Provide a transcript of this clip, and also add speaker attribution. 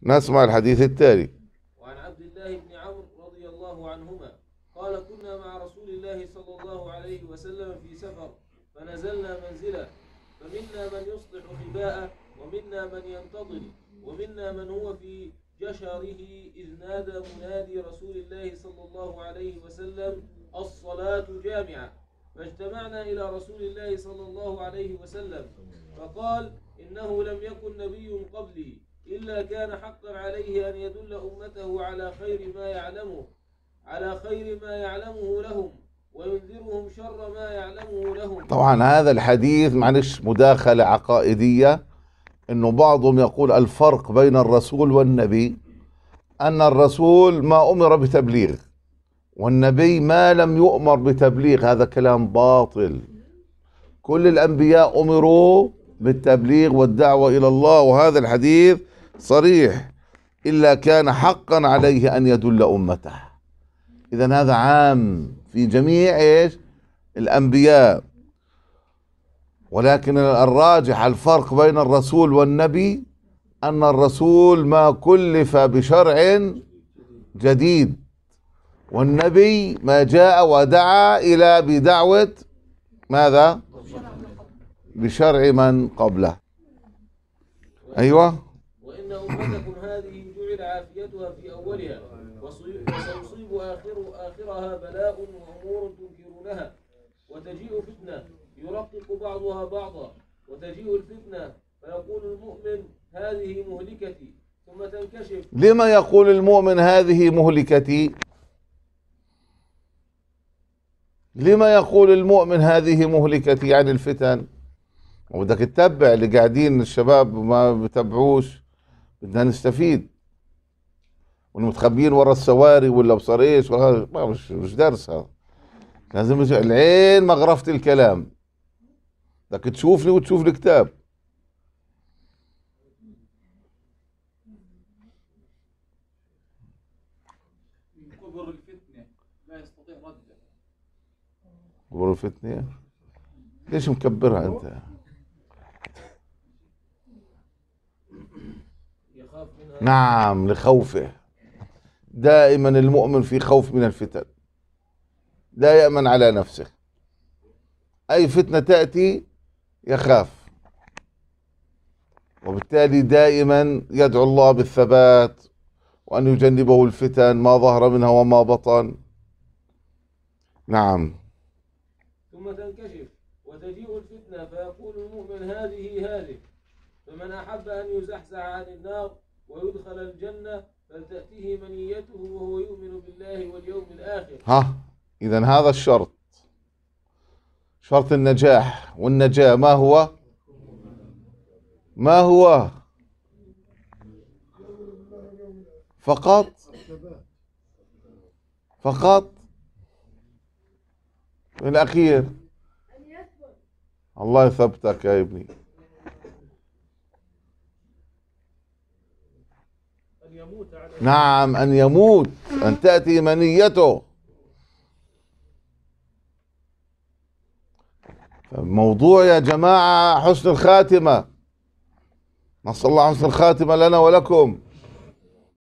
Speaker 1: نسمع الحديث التالي.
Speaker 2: وعن عبد الله بن عمرو رضي الله عنهما قال: كنا مع رسول الله صلى الله عليه وسلم في سفر، فنزلنا منزلا، فمنا من يصلح خباءه، ومنا من ينتظر، ومنا من هو في جشره، إذ نادى منادي رسول الله صلى الله عليه وسلم: الصلاة جامعة. فاجتمعنا إلى رسول الله صلى الله عليه وسلم، فقال: إنه لم يكن نبي قبلي إلا كان حقا عليه أن يدل أمته على خير ما يعلمه لهم، وينذرهم شر ما يعلمه لهم.
Speaker 1: طبعا هذا الحديث معلش مداخلة عقائدية، انه بعضهم يقول الفرق بين الرسول والنبي ان الرسول ما امر بتبليغ، والنبي ما لم يؤمر بتبليغ. هذا كلام باطل. كل الانبياء امروا بالتبليغ والدعوة الى الله، وهذا الحديث صريح: الا كان حقا عليه ان يدل امته. اذا هذا عام في جميع ايش؟ الانبياء. ولكن الراجح الفرق بين الرسول والنبي أن الرسول ما كلف بشرع جديد، والنبي ما جاء ودعا إلى بدعوة ماذا؟ بشرع من قبله. أيوة.
Speaker 2: وإن أمتكم هذه جعل عافيتها في أولها، وسيصيب آخرها بلاء وأمور تنكرونها، وتجيء فتنة يرقق بعضها بعضا، وتجيء الفتنة فيقول المؤمن: هذه مهلكتي، ثم تنكشف.
Speaker 1: لما يقول المؤمن هذه مهلكتي؟ لما يقول المؤمن هذه مهلكتي؟ يعني الفتن. وبدك تتبع اللي قاعدين الشباب ما بتبعوش، بدنا نستفيد، والمتخبيين ورا السواري ولا بصر ايش، مش درس هذا. لازم العين مغرفة الكلام، بدك تشوف لي وتشوف الكتاب.
Speaker 3: كبر الفتنة لا يستطيع رده.
Speaker 1: كبر الفتنة؟ ليش مكبرها انت؟ نعم، لخوفه. دائما المؤمن في خوف من الفتن، لا يأمن على نفسه. أي فتنة تأتي يخاف، وبالتالي دائما يدعو الله بالثبات، وأن يجنبه الفتن ما ظهر منها وما بطن. نعم.
Speaker 2: ثم تنكشف وتجيء الفتنة فيقول المؤمن: هذه، فمن أحب أن يزحزح عن النار ويدخل الجنة فلتأتيه منيته وهو يؤمن بالله واليوم الآخر.
Speaker 1: إذن هذا الشرط، شرط النجاح. والنجاة ما هو؟ ما هو؟ فقط في الأخير. الله يثبتك يا ابني. نعم، أن يموت، أن تأتي منيته. الموضوع يا جماعة حسن الخاتمة. نسأل الله حسن الخاتمة لنا ولكم.